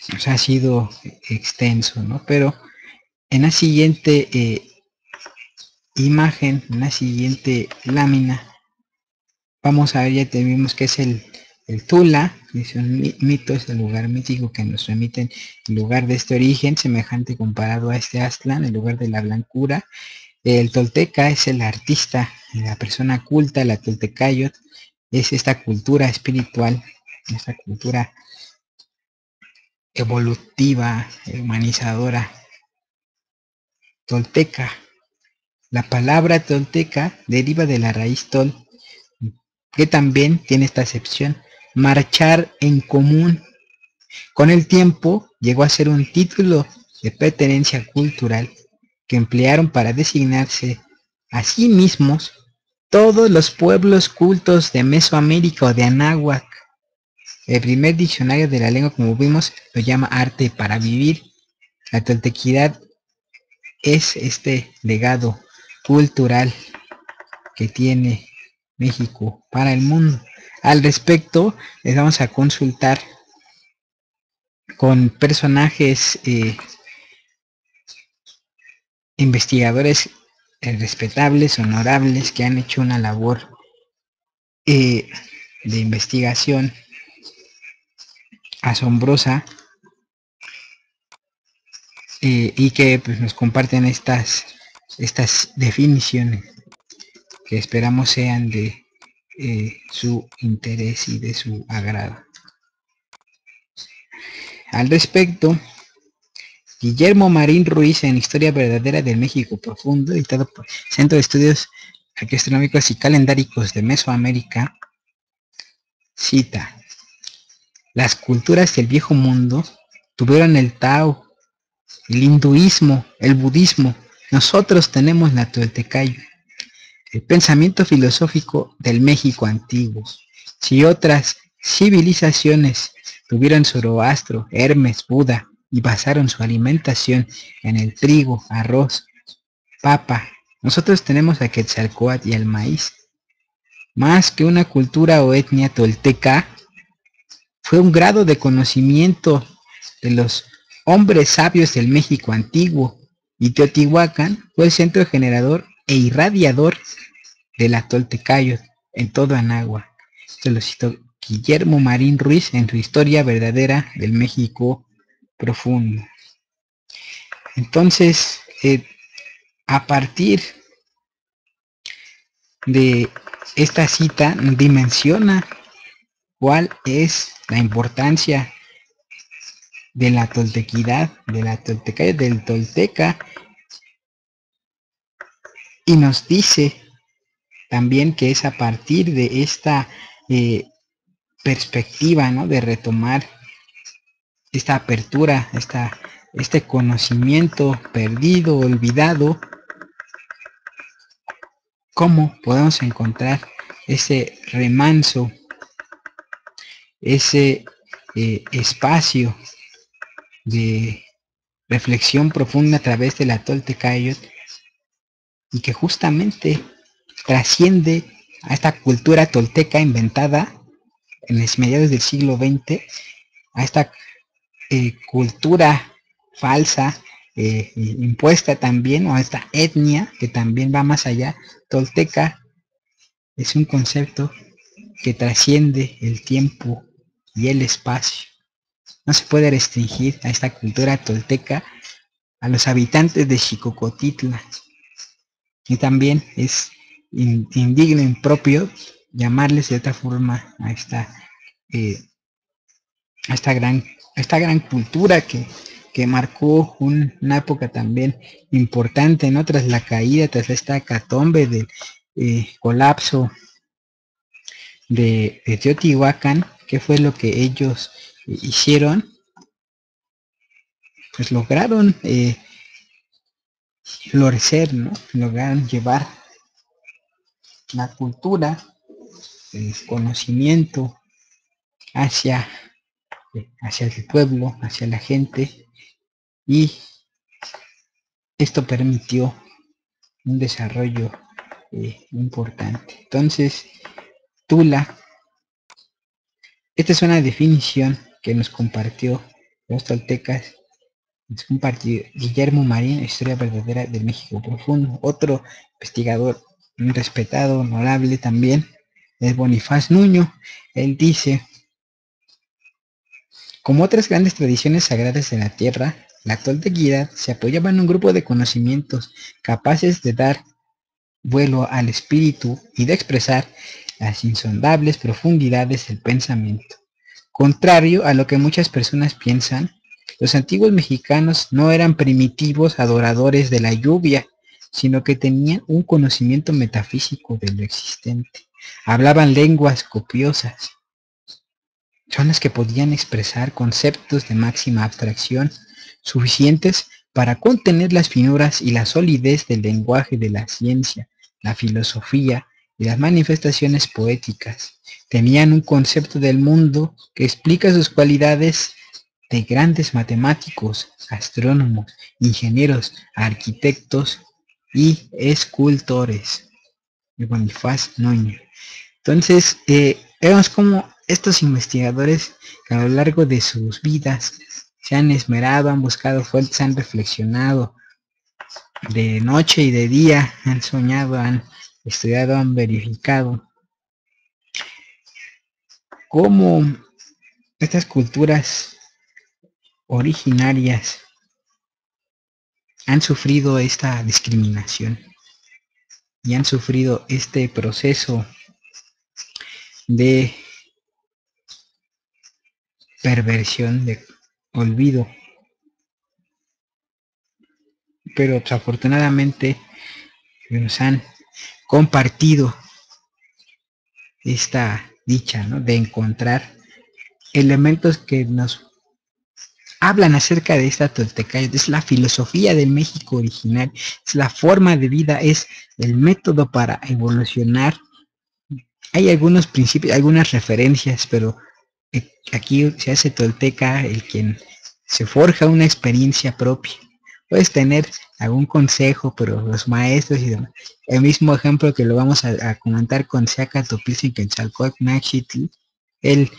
o sea, ha sido extenso, ¿no? Pero en la siguiente imagen, en la siguiente lámina, vamos a ver, ya tenemos que es el Tula, es un mito, es el lugar mítico que nos remite el lugar de este origen, semejante comparado a este Aztlán, el lugar de la blancura. El tolteca es el artista, la persona culta, la toltecayot, es esta cultura espiritual, esta cultura evolutiva, humanizadora, tolteca. La palabra tolteca deriva de la raíz tol, que también tiene esta acepción, marchar en común. Con el tiempo llegó a ser un título de pertenencia cultural que emplearon para designarse a sí mismos todos los pueblos cultos de Mesoamérica o de Anáhuac. El primer diccionario de la lengua, como vimos, lo llama arte para vivir. La toltequidad es este legado cultural que tiene México para el mundo. Al respecto, les vamos a consultar con personajes investigadores respetables, honorables, que han hecho una labor de investigación asombrosa y que pues, nos comparten estas definiciones que esperamos sean de su interés y de su agrado. Al respecto, Guillermo Marín Ruiz en Historia Verdadera del México Profundo, editado por Centro de Estudios Arqueoastronómicos y Calendáricos de Mesoamérica, cita: las culturas del viejo mundo tuvieron el Tao, el hinduismo, el budismo. Nosotros tenemos la Toltecayo, el pensamiento filosófico del México antiguo. Si otras civilizaciones tuvieron Zoroastro, Hermes, Buda y basaron su alimentación en el trigo, arroz, papa, nosotros tenemos a Quetzalcóatl y al maíz. Más que una cultura o etnia tolteca, fue un grado de conocimiento de los hombres sabios del México antiguo, y Teotihuacán fue el centro generador e irradiador de la Toltecayo en todo Anáhuac. Se lo citó Guillermo Marín Ruiz en su Historia Verdadera del México Profundo. Entonces, a partir de esta cita, dimensiona cuál es la importancia de la toltequidad, de la toltecayo, del tolteca, y nos dice también que es a partir de esta perspectiva, ¿no?, de retomar esta apertura, este conocimiento perdido, olvidado, cómo podemos encontrar ese remanso, ese espacio de reflexión profunda a través de la Toltecayot, y que justamente trasciende a esta cultura tolteca inventada en los mediados del siglo XX, a esta cultura falsa impuesta también, o a esta etnia que también va más allá. Tolteca es un concepto que trasciende el tiempo y el espacio. No se puede restringir a esta cultura tolteca a los habitantes de Xicocotitla, y también es indigno, impropio llamarles de otra forma a esta gran cultura que marcó una época también importante, ¿no?, tras la caída, tras esta hecatombe del colapso de Teotihuacán. ¿Qué fue lo que ellos hicieron? Pues lograron florecer, ¿no? Lograron llevar la cultura, el conocimiento hacia el pueblo, hacia la gente, y esto permitió un desarrollo importante. Entonces, Tula, esta es una definición que nos compartió Los toltecas. Es un partido. Guillermo Marín, Historia verdadera del México profundo. Otro investigador respetado, honorable también, es Bonifaz Nuño. Él dice, como otras grandes tradiciones sagradas de la tierra, la toltequidad se apoyaba en un grupo de conocimientos capaces de dar vuelo al espíritu y de expresar las insondables profundidades del pensamiento. Contrario a lo que muchas personas piensan, los antiguos mexicanos no eran primitivos adoradores de la lluvia, sino que tenían un conocimiento metafísico de lo existente. Hablaban lenguas copiosas, son las que podían expresar conceptos de máxima abstracción, suficientes para contener las finuras y la solidez del lenguaje de la ciencia, la filosofía y las manifestaciones poéticas. Tenían un concepto del mundo que explica sus cualidades de grandes matemáticos, astrónomos, ingenieros, arquitectos y escultores. De Bonifaz Nuño. Entonces, vemos cómo estos investigadores a lo largo de sus vidas se han esmerado, han buscado fuentes, han reflexionado de noche y de día, han soñado, han estudiado, han verificado cómo estas culturas originarias han sufrido esta discriminación y han sufrido este proceso de perversión, de olvido. Pero desafortunadamente nos han compartido esta dicha, ¿no?, de encontrar elementos que nos hablan acerca de esta tolteca. Es la filosofía del México original, es la forma de vida, es el método para evolucionar. Hay algunos principios, algunas referencias, pero aquí se hace tolteca el quien se forja una experiencia propia. Puedes tener algún consejo, pero los maestros y demás. El mismo ejemplo que lo vamos a comentar con Seaca Topilzin Quetzalcóatl Maxitl, él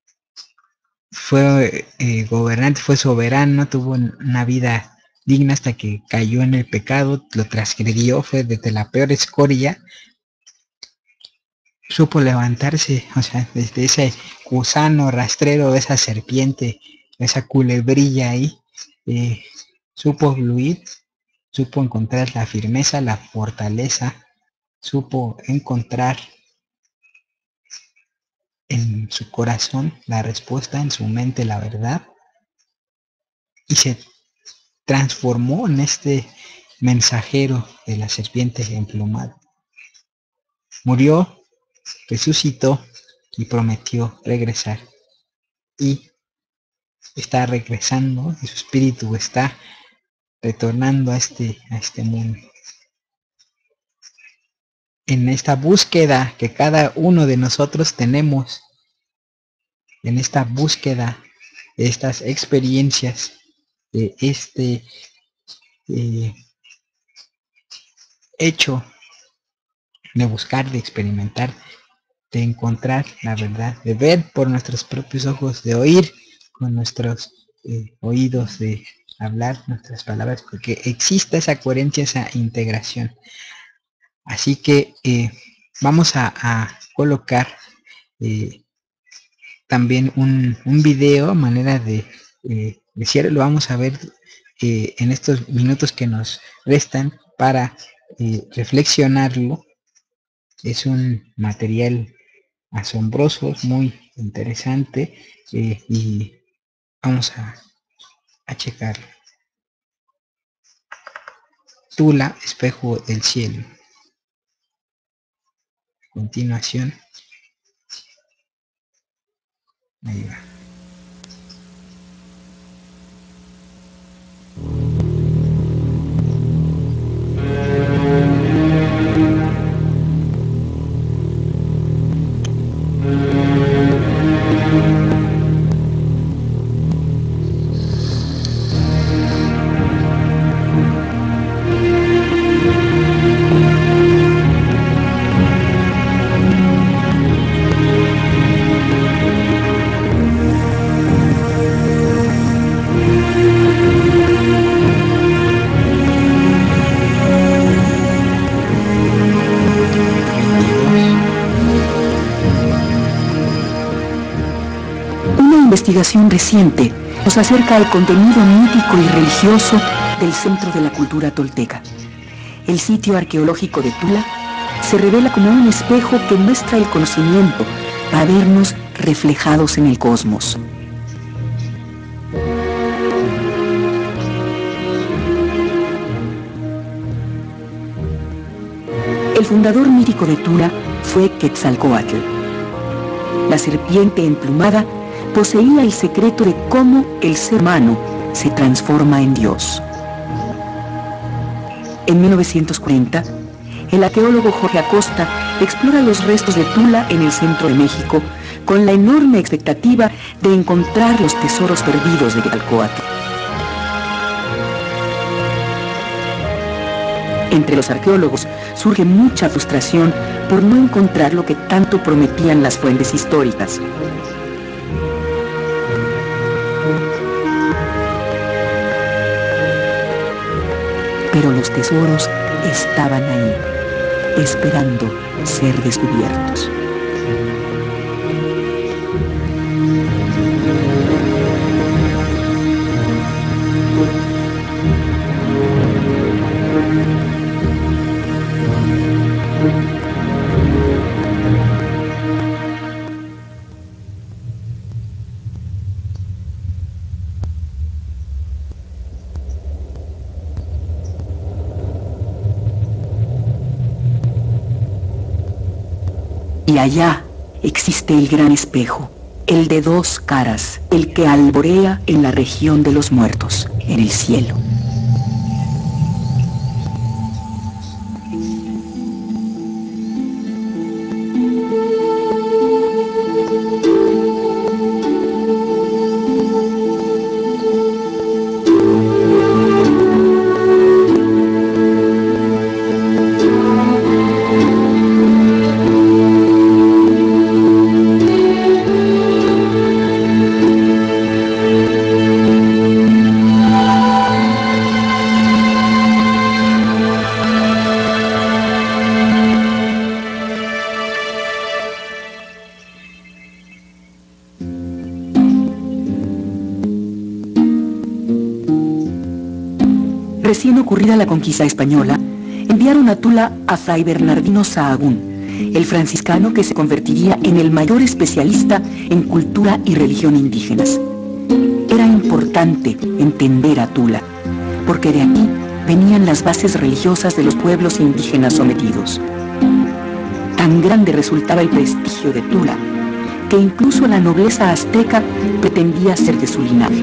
fue gobernante, fue soberano, tuvo una vida digna hasta que cayó en el pecado, lo transgredió, fue desde la peor escoria, supo levantarse, o sea, desde ese gusano rastrero, esa serpiente, esa culebrilla ahí, supo fluir, supo encontrar la firmeza, la fortaleza, supo encontrar en su corazón la respuesta, en su mente la verdad, y se transformó en este mensajero de la serpiente emplumada. Murió, resucitó y prometió regresar. Y está regresando, y su espíritu está retornando a este mundo. En esta búsqueda que cada uno de nosotros tenemos, en esta búsqueda de estas experiencias, de este hecho de buscar, de experimentar, de encontrar la verdad, de ver por nuestros propios ojos, de oír con nuestros oídos, de hablar nuestras palabras, porque exista esa coherencia, esa integración. Así que vamos a colocar también un video a manera de cierre. Lo vamos a ver en estos minutos que nos restan para reflexionarlo. Es un material asombroso, muy interesante, y vamos a checarlo. Tula, espejo del cielo. A continuación, ahí va. investigación reciente nos acerca al contenido mítico y religioso del centro de la cultura tolteca. El sitio arqueológico de Tula se revela como un espejo que muestra el conocimiento para vernos reflejados en el cosmos. El fundador mítico de Tula fue Quetzalcóatl. La serpiente emplumada poseía el secreto de cómo el ser humano se transforma en Dios. En 1940, el arqueólogo Jorge Acosta explora los restos de Tula en el centro de México con la enorme expectativa de encontrar los tesoros perdidos de Quetzalcóatl. Entre los arqueólogos surge mucha frustración por no encontrar lo que tanto prometían las fuentes históricas. Pero los tesoros estaban ahí, esperando ser descubiertos. Y allá existe el gran espejo, el de dos caras, el que alborea en la región de los muertos, en el cielo. Recién ocurrida la conquista española, enviaron a Tula a Fray Bernardino Sahagún, el franciscano que se convertiría en el mayor especialista en cultura y religión indígenas. Era importante entender a Tula, porque de aquí venían las bases religiosas de los pueblos indígenas sometidos. Tan grande resultaba el prestigio de Tula, que incluso la nobleza azteca pretendía ser de su linaje.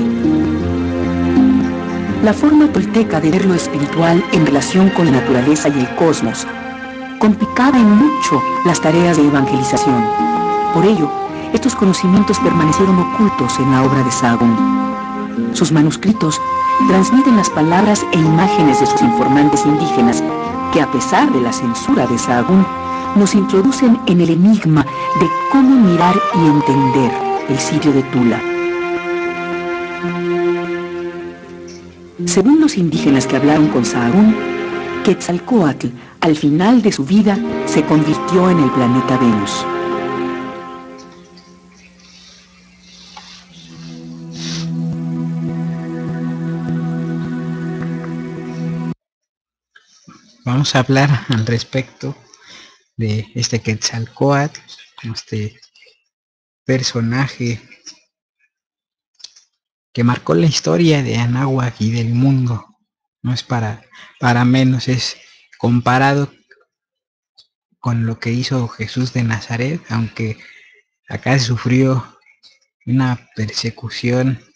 La forma tolteca de ver lo espiritual en relación con la naturaleza y el cosmos complicaba en mucho las tareas de evangelización. Por ello, estos conocimientos permanecieron ocultos en la obra de Sahagún. Sus manuscritos transmiten las palabras e imágenes de sus informantes indígenas, que a pesar de la censura de Sahagún, nos introducen en el enigma de cómo mirar y entender el sitio de Tula. Según los indígenas que hablaron con Sahagún, Quetzalcóatl, al final de su vida, se convirtió en el planeta Venus. Vamos a hablar al respecto de este Quetzalcóatl, este personaje que marcó la historia de Anáhuac y del mundo. No es para menos, es comparado con lo que hizo Jesús de Nazaret, aunque acá sufrió una persecución